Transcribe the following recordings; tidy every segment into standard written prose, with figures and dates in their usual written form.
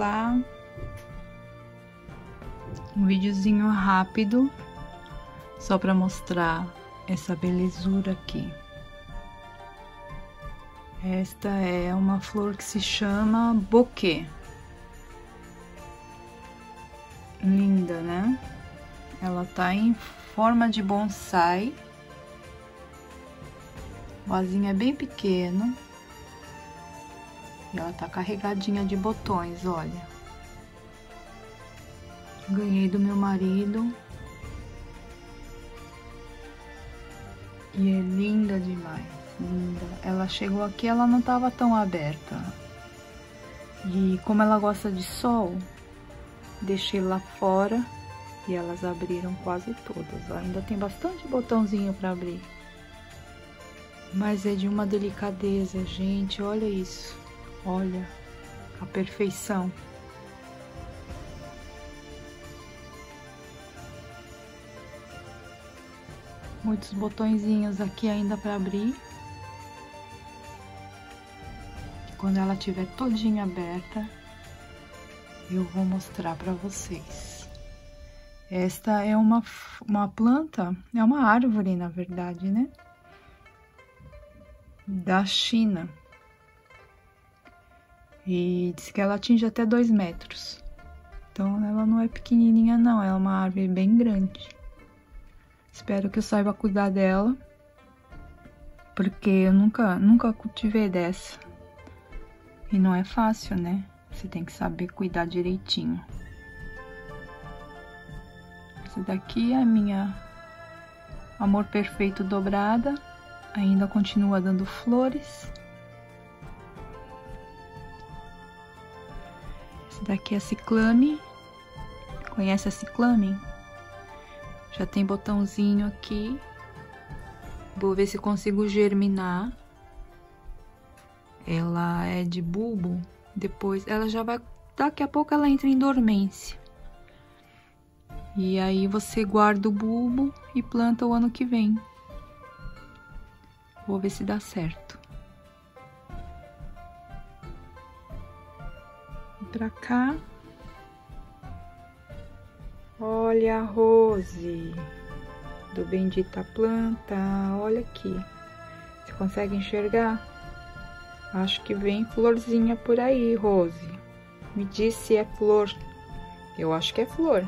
lá. Um videozinho rápido, só para mostrar essa belezura aqui. Esta é uma flor que se chama Bouquet. Linda, né? Ela tá em forma de bonsai. O vasinho é bem pequeno. E ela tá carregadinha de botões, olha. Ganhei do meu marido. E é linda demais, linda. Ela chegou aqui, ela não tava tão aberta. E como ela gosta de sol, deixei lá fora e elas abriram quase todas. Ainda tem bastante botãozinho para abrir. Mas é de uma delicadeza, gente, olha isso. Olha a perfeição. Muitos botõezinhos aqui ainda para abrir. Quando ela estiver todinha aberta, eu vou mostrar para vocês. Esta é uma planta, é uma árvore, na verdade, né? Da China. E diz que ela atinge até 2 metros. Então, ela não é pequenininha, não. É uma árvore bem grande. Espero que eu saiba cuidar dela. Porque eu nunca cultivei dessa. E não é fácil, né? Você tem que saber cuidar direitinho. Essa daqui é a minha Amor Perfeito dobrada. Ainda continua dando flores. Essa daqui é a Ciclame. Conhece a Ciclame? Já tem botãozinho aqui. Vou ver se consigo germinar. Ela é de bulbo. Depois ela já vai... Daqui a pouco ela entra em dormência. E aí você guarda o bulbo e planta o ano que vem. Vou ver se dá certo. E pra cá. Olha a Rose do Bendita Planta. Olha aqui. Você consegue enxergar? Acho que vem florzinha por aí, Rose. Me diz se é flor. Eu acho que é flor.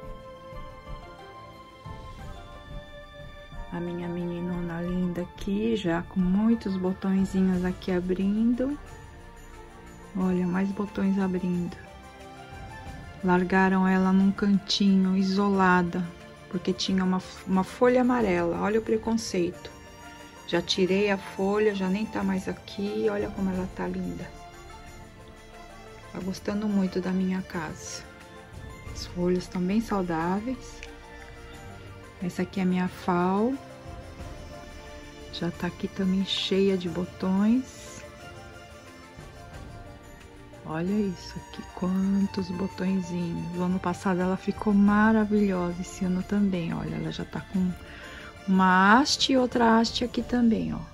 A minha meninona linda aqui, já com muitos botõezinhos aqui abrindo. Olha, mais botões abrindo. Largaram ela num cantinho, isolada, porque tinha uma folha amarela. Olha o preconceito. Já tirei a folha, já nem tá mais aqui. Olha como ela tá linda. Tá gostando muito da minha casa. As folhas estão bem saudáveis. Essa aqui é a minha Fal. Já tá aqui também cheia de botões. Olha isso aqui, quantos botõezinhos. No ano passado ela ficou maravilhosa, esse ano também, olha. Ela já tá com uma haste e outra haste aqui também, ó.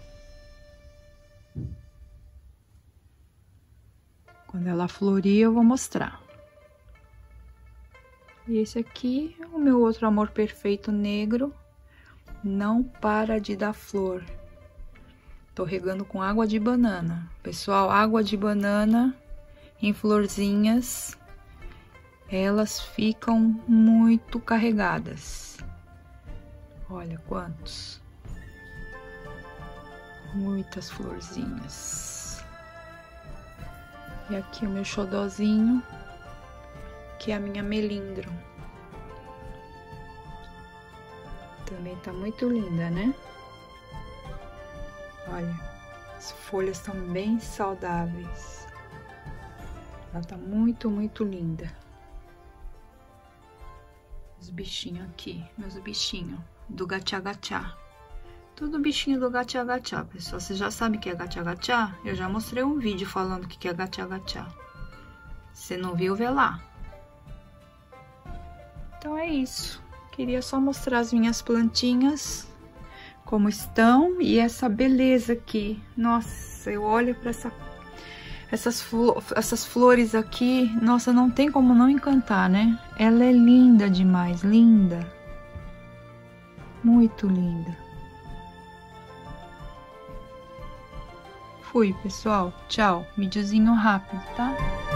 Quando ela florir eu vou mostrar. E esse aqui é o meu outro Amor Perfeito negro. Não para de dar flor. Tô regando com água de banana. Pessoal, água de banana em florzinhas, elas ficam muito carregadas. Olha quantos. Muitas florzinhas. E aqui o meu xodózinho, que é a minha melindro. Também tá muito linda, né? Olha, as folhas estão bem saudáveis. Ela tá muito, muito linda. Os bichinhos aqui, meus bichinhos do Gatchá. Tudo bichinho do Gatchá, pessoal. Você já sabe o que é Gatchá? Eu já mostrei um vídeo falando o que é Gatchá. Se não viu, vê lá. Então é isso. Queria só mostrar as minhas plantinhas, como estão, e essa beleza aqui. Nossa, eu olho para Essas flores aqui, nossa, não tem como não encantar, né? Ela é linda demais, linda. Muito linda. Fui, pessoal. Tchau. Videozinho rápido, tá?